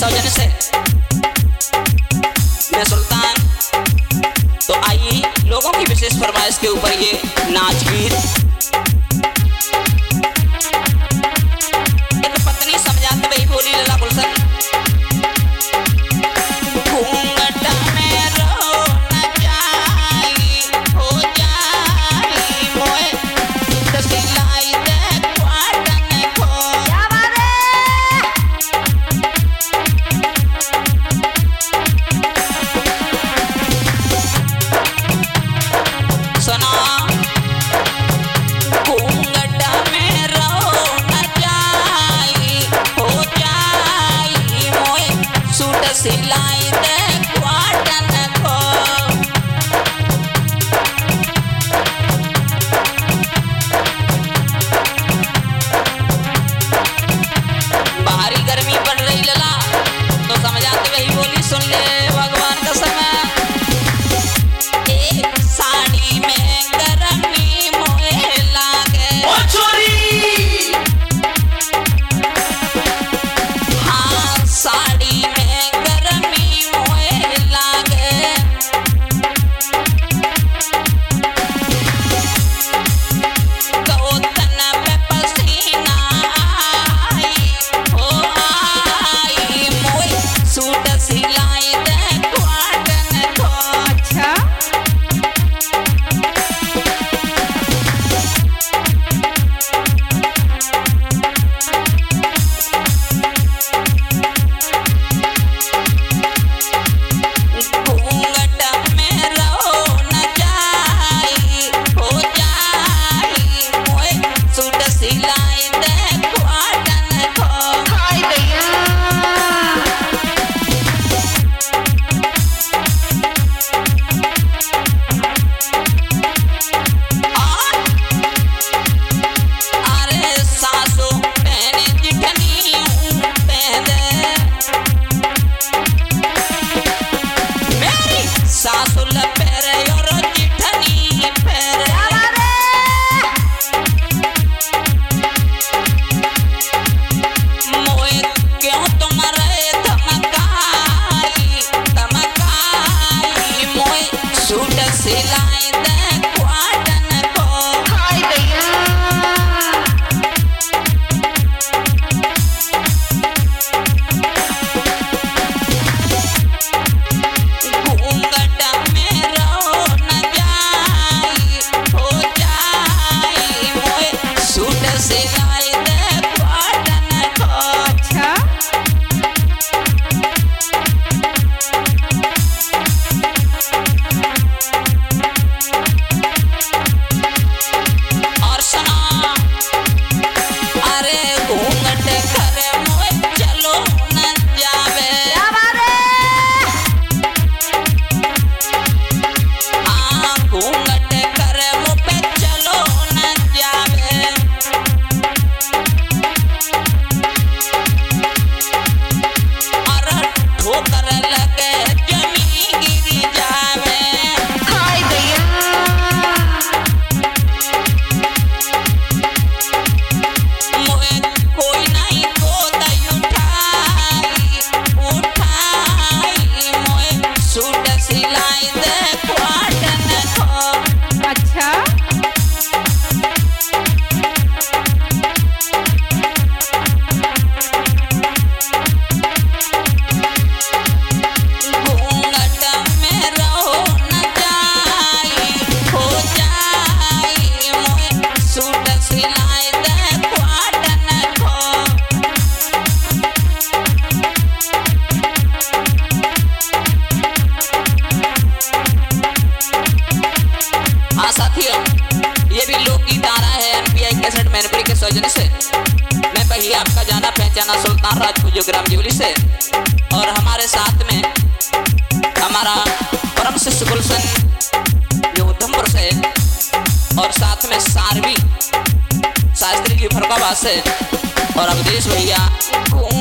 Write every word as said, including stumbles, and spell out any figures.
सौजन्य से मैं सुल्तान। तो आइए लोगों की विशेष फरमाइश के ऊपर ये नाच गीत एक पत्नी समझाते वही बोली लला गुलशन। सिलाई दे क्वाटन को बाहरी गर्मी पड़ रही लला तो समझाते वही बोली सुन ले भगवान का समय। एक साड़ी में गर्मी मोहे लागे हाँ साड़ी सौजन्य से मैं पहले आपका जाना पहचाना सुल्तान राजपूत जो ग्राम जीवली से और हमारे साथ में हमारा परम शिष्य गुलशन जो उधमपुर से और साथ में सारवी शास्त्री जी फरुखाबाद से और अवधेश भैया